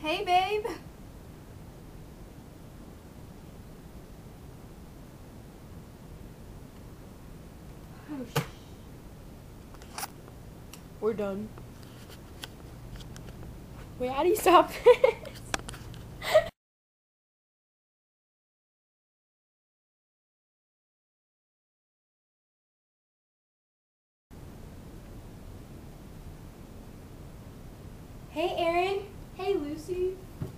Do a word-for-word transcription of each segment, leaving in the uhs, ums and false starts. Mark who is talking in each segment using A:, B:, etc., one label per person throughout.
A: Hey, babe.
B: Oh, sh We're done. Wait, how do you stop this?
A: Hey, Aaron. Hey, Lucy.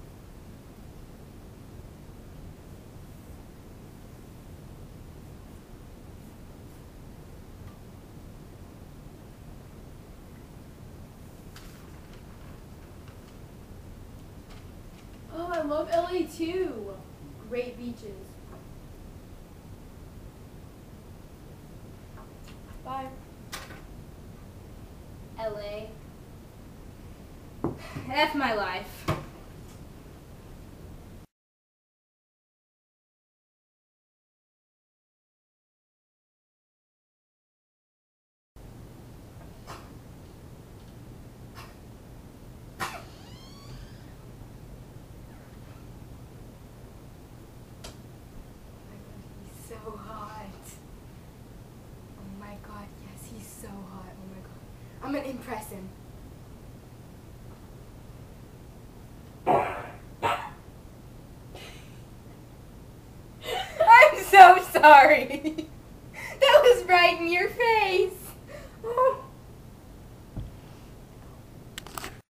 A: Oh, I love L A too. Great beaches. Bye. L A. F my life. So hot. Oh my god, yes, he's so hot. Oh my god. I'm gonna impress him. I'm so sorry. That was right in your face.